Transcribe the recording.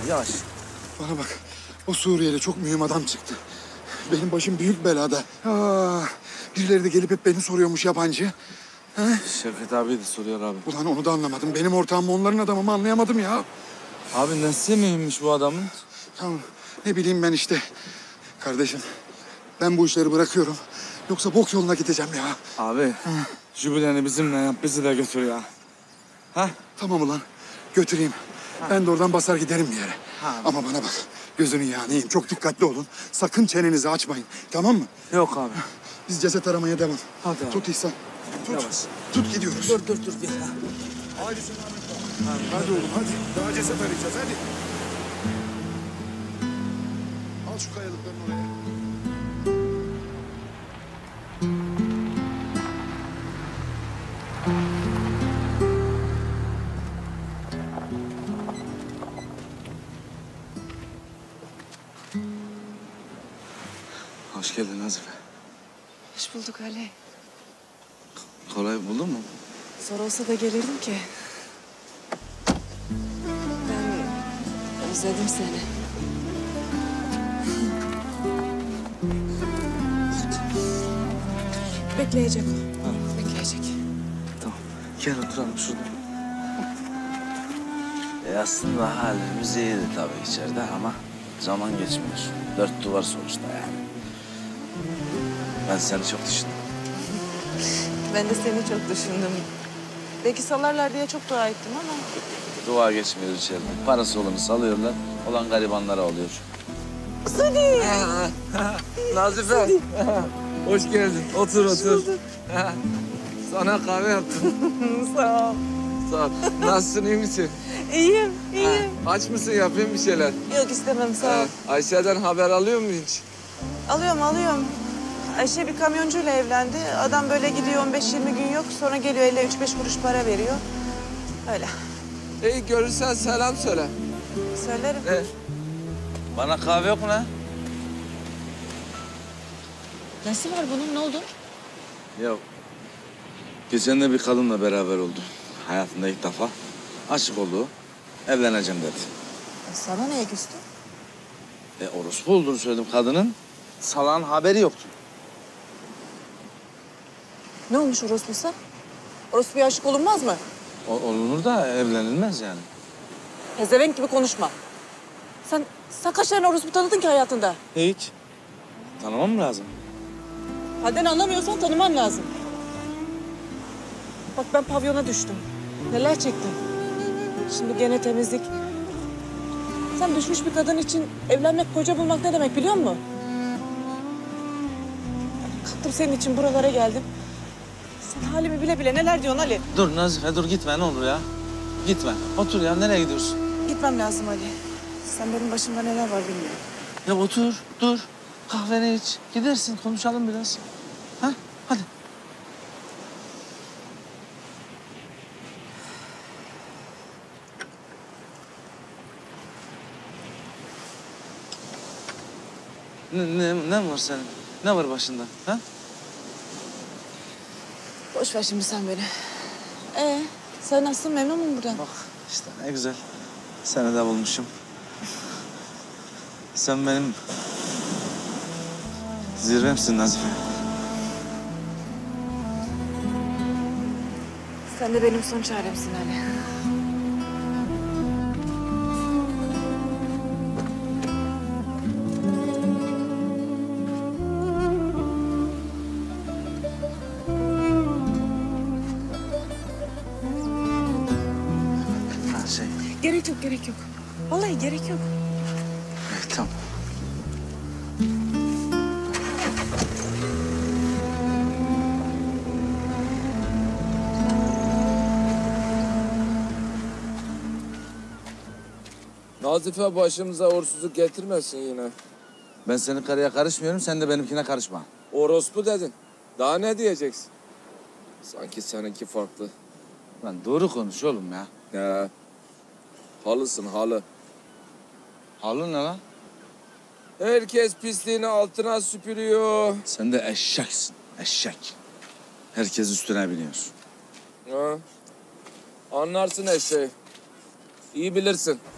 yavaş. Bana bak, o Suriyeli çok mühim adam çıktı. Benim başım büyük belada. Birileri de gelip hep beni soruyormuş yabancı. Şevket abi de soruyor abi. Ulan onu da anlamadım. Benim ortağım mı onların adamı mı anlayamadım ya. Abi nesi mühimmiş bu adamın? Tamam, ne bileyim ben işte. Kardeşim, ben bu işleri bırakıyorum. Yoksa bok yoluna gideceğim ya. Abi, jübileni bizimle yap, bizi de götür ya. Ha? Tamam ulan, götüreyim. Ben de oradan basar giderim bir yere. Ama bana bak, gözünün yağını yiyeyim. Çok dikkatli olun. Sakın çenenizi açmayın, tamam mı? Yok abi. Biz ceset aramaya devam. Hadi abi. Tut İhsan. Tut. Yavaş. Tut gidiyoruz. Dur gel. Hadi selametle. Hadi oğlum hadi. Daha ceset arayacağız hadi. Al şu kayalıkların oraya. Hoş geldin Nazife. Hoş bulduk Ali. Kolay buldun mu? Zor olsa da gelirdim ki. Ben özledim seni. Bekleyecek o. Bekleyecek. Tamam. Gel oturalım şurada. Aslında halimiz iyiydi tabii içeride ama zaman geçmiyor. 4 duvar sonuçta yani. Ben seni çok düşündüm. Ben de seni çok düşündüm. Belki salarlar diye çok dua ettim ama... Dua geçmiyor içeride. Parası olanı salıyorlar, olan garibanlara oluyor. Sadi! Nazife, hoş geldin. Otur. Sana kahve yaptım. Sağ ol. Sağ ol. Nasılsın, iyi misin? İyiyim. Aç mısın, yapayım bir şeyler? Yok istemem sağ ol. Ayşe'den haber alıyor musun hiç? Alıyorum. Ayşe bir kamyoncuyla evlendi. Adam böyle gidiyor 15-20 gün yok. Sonra geliyor elle 3-5 kuruş para veriyor. Öyle. İyi, görürsen selam söyle. Söylerim. Bana kahve yok mu lan? Nesi var bunun? Ne oldu? Yok. Geçen de bir kadınla beraber oldu. Hayatında ilk defa. Aşık oldu. Evleneceğim dedi. Sana neye küstü? Orospu olduğunu söyledim kadının. Salağın haberi yoktu. Ne olmuş orospusa? Orospuya aşık olunmaz mı? Olunur da evlenilmez yani. Pezevenk gibi konuşma. Sen kaç tane orospu tanıdın ki hayatında? Hiç. Tanımam mı lazım? Halden anlamıyorsan tanıman lazım. Bak ben pavyona düştüm. Neler çektim. Şimdi gene temizlik. Sen düşmüş bir kadın için evlenmek, koca bulmak ne demek biliyor musun? Kalktım senin için buralara geldim. Sen halimi bile bile neler diyorsun Ali? Dur Nazife dur gitme ne olur ya. Gitme. Otur ya nereye gidiyorsun? Gitmem lazım Ali. Sen benim başımda neler var bilmiyorum. Ya otur dur. Kahveni iç. Gidersin konuşalım biraz. Ha hadi. Ne var senin? Ne var başında? Ha? Boş ver şimdi sen beni. Sen nasılsın? Memnun musun buradan? Bak işte ne güzel. Seni de bulmuşum. Sen benim zirvemsin Nazife. Sen de benim son çaremsin Ali. Gerek yok. Vallahi gerek yok. Evet, tamam. Nazife başımıza uğursuzluk getirmesin yine. Ben senin karıya karışmıyorum, sen de benimkine karışma. Orospu dedin. Daha ne diyeceksin? Sanki seninki farklı. Lan doğru konuş oğlum ya. Ya. Halısın halı. Halı ne lan? Herkes pisliğini altına süpürüyor. Sen de eşeksin, eşek. Herkes üstüne biniyor. Ha. Anlarsın eşeği. İyi bilirsin.